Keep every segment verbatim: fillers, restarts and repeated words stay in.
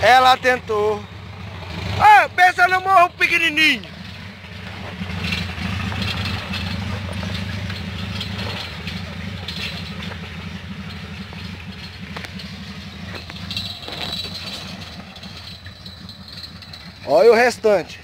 Ela tentou. Ah, pensa no morro pequenininho. Olha o restante.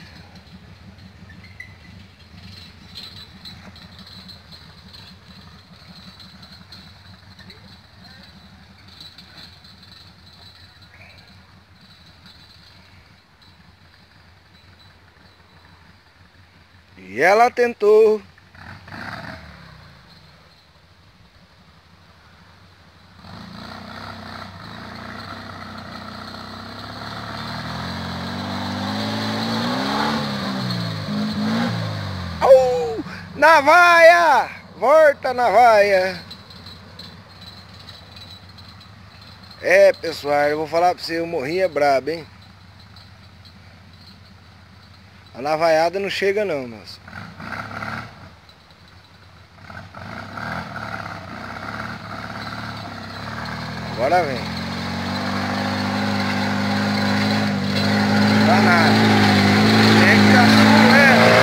E ela tentou. Au! Na vaia! Volta na vaia! É, pessoal, eu vou falar pra você, o morrinho é brabo, hein? A navaiada não chega não, moço. Agora vem. Dá nada. Tem que ficar surrendo.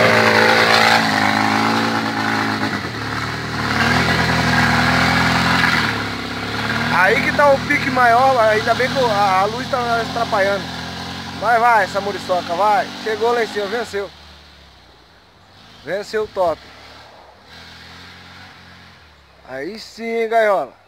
Aí que tá o pique maior, ainda bem que a luz tá atrapalhando. Vai, vai, essa muriçoca, vai. Chegou lá em cima, venceu. Venceu o top. Aí sim, gaiola.